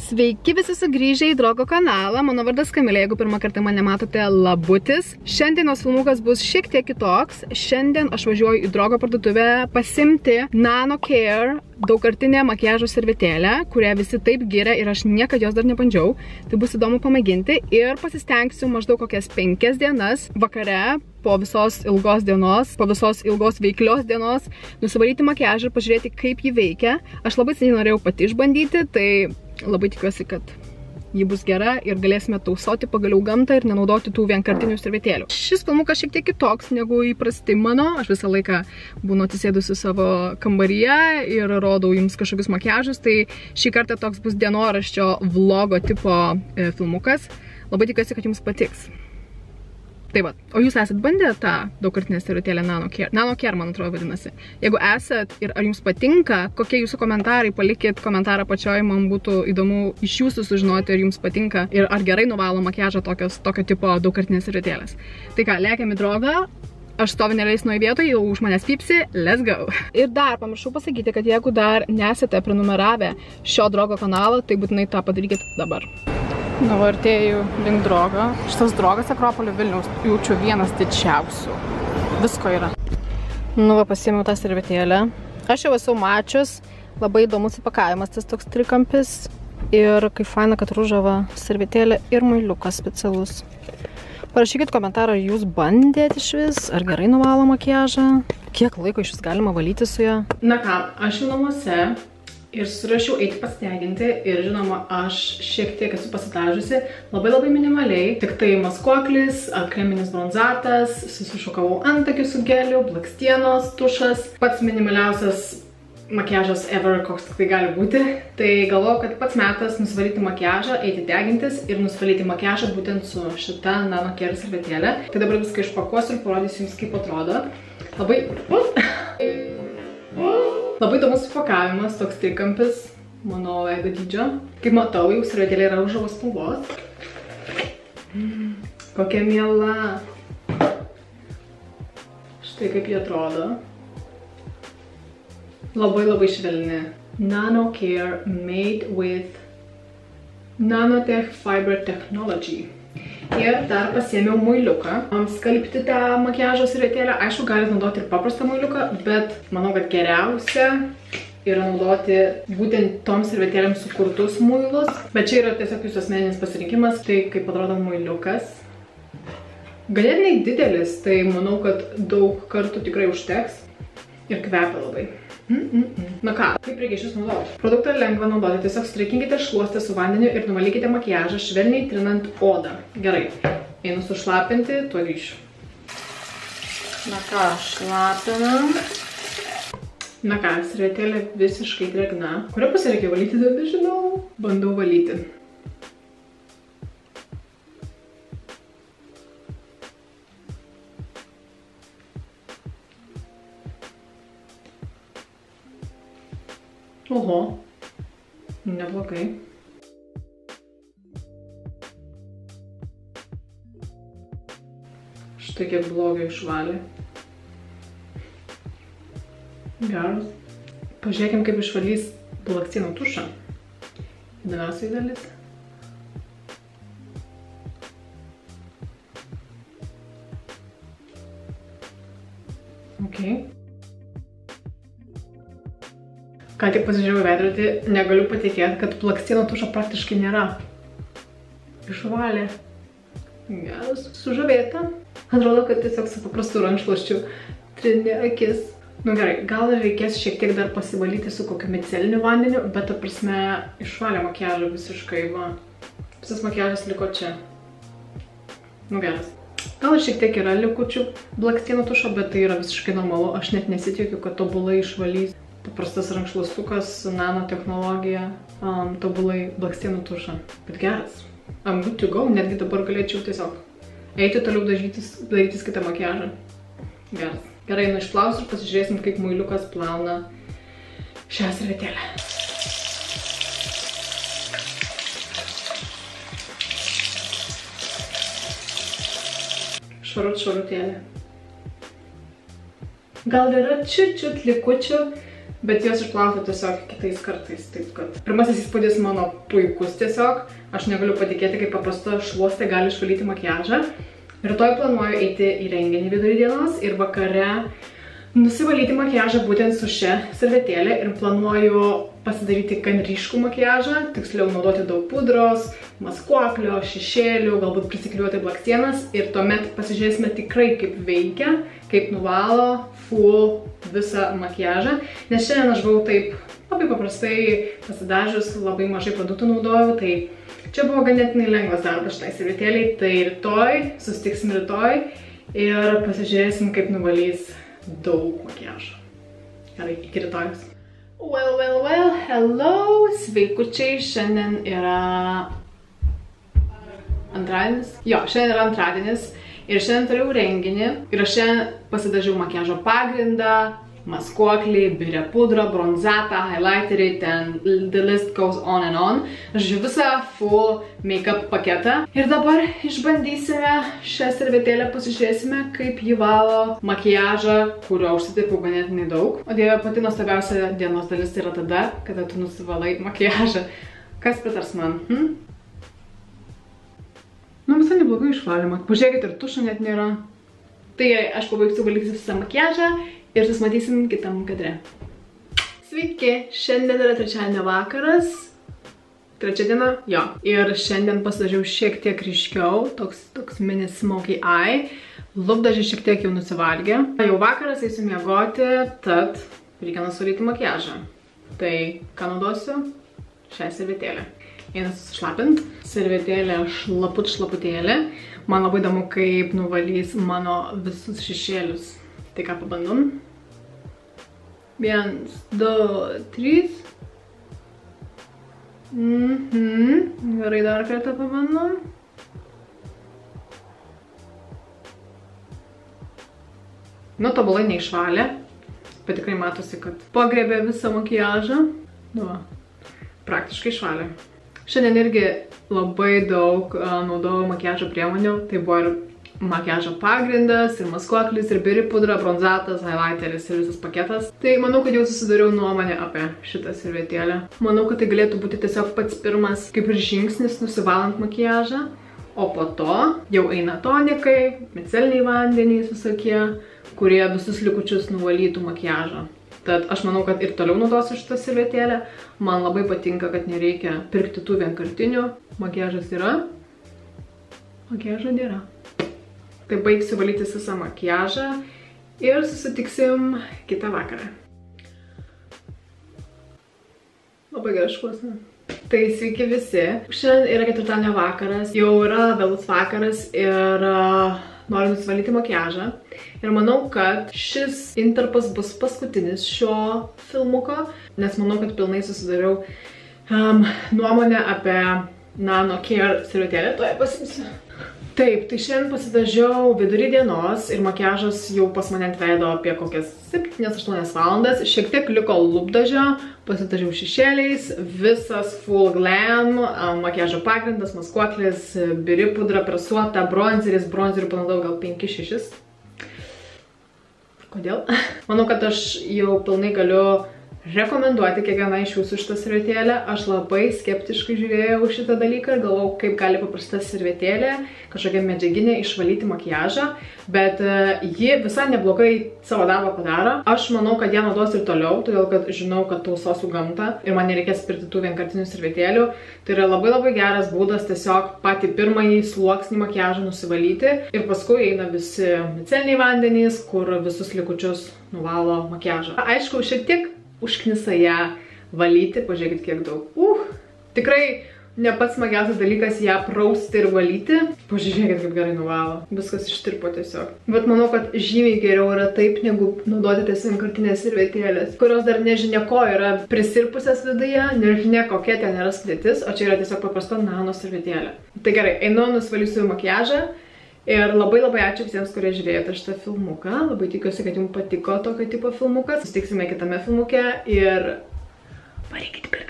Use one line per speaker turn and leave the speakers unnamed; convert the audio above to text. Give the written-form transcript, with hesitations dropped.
Sveiki visi sugrįžę į Drogo kanalą, mano vardas Kamilė, jeigu pirmą kartą mane matote, labutis. Šiandienos filmukas bus šiek tiek kitoks. Šiandien aš važiuoju į Drogo parduotuvę pasimti Nano Care daugkartinę makiažo servetėlę, kurią visi taip giria ir aš niekada jos dar nebandžiau. Tai bus įdomu pamėginti ir pasistengsiu maždaug kokias 5 dienas vakare po visos ilgos dienos, po visos ilgos veiklios dienos nusivalyti makiažą ir pažiūrėti, kaip ji veikia. Aš labai seniai norėjau pati išbandyti, tai labai tikiuosi, kad ji bus gera ir galėsime tausoti pagaliau gamtą ir nenaudoti tų vienkartinių servetėlių. Šis filmukas šiek tiek kitoks negu įprastai mano. Aš visą laiką būnu atsisėdusi savo kambaryje ir rodau jums kažkokius makiažus. Tai šį kartą toks bus dienoraščio vlogo tipo filmukas. Labai tikiuosi, kad jums patiks. Tai va, o jūs esat bandę tą daugkartinę servetėlę Nano Care? Nano Care, man atrodo, vadinasi. Jeigu esat ir ar jums patinka, kokie jūsų komentarai, palikit komentarą pačioj, man būtų įdomu iš jūsų sužinoti, ar jums patinka ir ar gerai nuvalo makiažą tokio tipo daugkartinės servetėlės. Tai ką, lėkiam į Drogą. Aš stoviu neleisnoj vietoje, jau už manęs pypsi, let's go. Ir dar pamiršau pasakyti, kad jeigu dar nesate prenumeravę šio Drogo kanalo, tai būtinai tą padarykit dabar. Nu, artėju link Drogo. Šitas Drogas Akropolio Vilniaus jaučiu vienas didžiausių. Visko yra. Nu, va, pasiėmiau tą servetėlę. Aš jau esu mačius. Labai įdomus įpakavimas, tas toks trikampis. Ir kaip faina, kad ružava servetėlė ir muiliukas specialus. Parašykit komentarą, ar jūs bandėt iš vis, ar gerai nuvalo makiažą. Kiek laiko iš vis galima valyti su ją? Na ką, aš jau namuose. Ir surašiau eiti pasideginti ir žinoma, aš šiek tiek esu pasidažiusi labai minimaliai. Tik tai maskuoklis, kreminis bronzatas, susišukavau antakių su geliu, blakstienos, tušas. Pats minimaliausias makiažas ever, koks tik tai gali būti. Tai galvoju, kad pats metas nusivalyti makiažą, eiti degintis ir nusivalyti makiažą būtent su šita Nano Care servetėlė. Tai dabar viską išpakuosiu ir parodysiu jums, kaip atrodo. Labai įdomus įpakavimas, toks trikampis, mano veido dydžio. Kaip matau, jau servetėlė yra ružavos spalvos. Kokia miela. Štai kaip jie atrodo. Labai švelni. Nano Care made with Nanotech Fiber Technology. Ir dar pasiėmiau muiliuką. Skalbti tą makiažo servetėlę. Aišku, galite naudoti ir paprastą muiliuką, bet manau, kad geriausia yra naudoti būtent toms servetėlėms sukurtus muilus. Bet čia yra tiesiog jūsų asmeninis pasirinkimas. Tai kaip atrodo muiliukas. Ganėtinai didelis, tai manau, kad daug kartų tikrai užteks. Ir kvepia labai. Na ką, kaip reikia šis naudoti? Produktą lengva naudoti, tiesiog sutraikinkite šluostę su vandeniu ir nuvalykite makiažą, švelniai trinant odą. Gerai, einu sušlapinti, tuo grįšiu. Na ką, šlapinam. Na ką, servetėlė visiškai drėgna. Kurią pusę reikia valyti, dar nežinau. Bandau valyti. Oho, neblogai. Štai kiek blogai išvalė. Geras. Pažiūrėkim, kaip išvalys blakstienų tušą. Įdomiausiai dalis. Okay. Ką tik pasižiūrėjau veidrodį, negaliu patikėti, kad blakstienų tušo praktiškai nėra. Išvalė. Geras. Sužavėta. Atrodo, kad tiesiog su paprastu rankšluosčiu trini akis. Nu gerai, gal reikės šiek tiek dar pasivalyti su kokiu miceliniu vandeniu, bet ta prasme išvalė makiažą visiškai, va. Visas makiažas liko čia. Nu geras. Gal ir šiek tiek yra likučių blakstienų tušo, bet tai yra visiškai normalu. Aš net nesitikiu, kad tobulai išvalys. Paprastas rankšluostukas su nanotechnologija, tobulai blakstienų tušą. Bet geras. I'm good to go. Netgi dabar galėčiau tiesiog eiti toliau darytis kitą makiažą. Geras. Gerai, nu išplausiu ir pasižiūrėsim, kaip muiliukas plauna šią servetėlę. Švarutėlė. Gal yra čiut likučių Bet jos išplausiu tiesiog kitais kartais, taip kad pirmasis įspūdis mano puikus tiesiog. Aš negaliu patikėti, kaip paprasta šluostė gali išvalyti makiažą. Rytoj planuoju eiti į renginį vidury dienos ir vakare nusivalyti makiažą būtent su šia servetėlė ir planuoju pasidaryti gan ryškų makiažą, tiksliau naudoti daug pudros, maskuoklio, šešėlių, galbūt prisiklijuoti blakstienas ir tuomet pasižiūrėsime tikrai kaip veikia, kaip nuvalo full visą makiažą, nes šiandien aš buvau taip labai paprastai pasidažius, labai mažai produktų naudojau, tai čia buvo ganėtinai lengvas darbas šitai servetėliai, tai rytoj, susitiksim rytoj ir pasižiūrėsim kaip nuvalys daug makiažo. Gerai, iki rytojus. Well, hello, sveikučiai, šiandien yra antradienis. Jo, šiandien yra antradienis ir šiandien turėjau renginį ir aš šiandien pasidažiau makiažo pagrindą, maskuoklį, birę pudrą, bronzatą, highlighterį, ten the list goes on and on. Žodžiu, visą full make-up paketą. Ir dabar išbandysime šią servetėlę, pasižiūrėsime, kaip ji valo makiažą, kurio užsitepiau ganėtinai daug. O dieve, pati nuostabiausia dienos dalis yra tada, kada tu nusivalai makiažą. Kas pritars man? Nu, visai neblogai išvalymą. Pažiūrėkit, ir tušo net nėra. Tai aš pabaigsiu valyti visą makiažą ir susimatysim kitam kadre. Sveiki, šiandien yra trečiadienio vakaras. Trečia diena? Jo. Ir šiandien pasidažiau šiek tiek ryškiau, toks mini smoky eye. Lūpdažį šiek tiek jau nusivalgė. Jau vakaras, eisiu miegoti, tad reikia nusivalyti makiažą. Tai ką naudosiu? Šią servetėlę. Einu susišlapint. Servetėlė šlaputėlė. Man labai įdomu, kaip nuvalys mano visus šešėlius. Tai ką pabandom? 1, 2, 3. Gerai, dar kartą pabandom. Nu, tobulai neišvalė. Bet tikrai matosi, kad pagriebė visą makiažą. Nu, praktiškai išvalė. Šiandien irgi labai daug naudojau makiažo priemonių. Tai buvo ir makiažo pagrindas, ir maskuoklis, ir biri pudra, bronzatas, highlighteris ir visas paketas. Tai manau, kad jau susidariau nuomonę apie šitą servetėlę. Manau, kad tai galėtų būti tiesiog pats pirmas kaip ir žingsnis nusivalant makiažą. O po to jau eina tonikai, miceliniai vandenys visokie, kurie visus likučius nuvalytų makiažą. Tad aš manau, kad ir toliau naudosiu šitą servetėlę. Man labai patinka, kad nereikia pirkti tų vienkartinių. Makiažas yra, makiažo nėra. Tai baigsiu valytis visą makiažą ir susitiksim kitą vakarą. Labai gerai šluosna. Tai sveiki visi. Šiandien yra ketvirtadienio vakaras, jau yra vėlus vakaras ir noriu nusivalyti makiažą. Ir manau, kad šis intarpas bus paskutinis šio filmuko, nes manau, kad pilnai susidariau nuomonę apie Nano Care servetėlę. Tuoj pasimsiu. Taip, tai šiandien pasidažiau vidury dienos ir makiažas jau pas mane ant veido apie kokias 7-8 valandas. Šiek tiek liko lūpdažio, pasidažiau šešėliais, visas full glam, makiažo pagrindas, maskuoklis, biri pudra, presuota, bronzeris, bronzerių panaudojau gal 5-6. Kodėl? Manau, kad aš jau pilnai galiu rekomenduoti kiekvieną iš jūsų šitą servetėlę. Aš labai skeptiškai žiūrėjau šitą dalyką ir galvojau, kaip gali paprasta servetėlė, kažkokia medžiaginė, išvalyti makiažą, bet ji visai neblogai savo darbą padaro. Aš manau, kad ją naudos ir toliau, todėl kad žinau, kad tausosiu gamtą ir man nereikės pirkti tų vienkartinių servetėlių. Tai yra labai geras būdas tiesiog patį pirmąjį sluoksnį makiažą nusivalyti ir paskui eina visi miceliniai vandenys, kur visus likučius nuvalo makiažą. Aišku, šiek tiek užknisa ją valyti, pažiūrėkit kiek daug. Tikrai ne pats smagiausias dalykas ją prausti ir valyti. Pažiūrėkit kaip gerai nuvalo. Viskas ištirpo tiesiog. Bet manau, kad žymiai geriau yra taip, negu naudoti tas vienkartinės servetėlės, kurios dar nežinia ko yra prisirpusias viduje, nežinia kokia ten yra sudėtis, o čia yra tiesiog paprasta nano servetėlė. Tai gerai, einu, nusivalysiu makiažą. Ir labai ačiū visiems, kurie žiūrėjote šitą filmuką. Labai tikiuosi, kad jums patiko tokio tipo filmukas. Susitiksime kitame filmuke ir varykit prie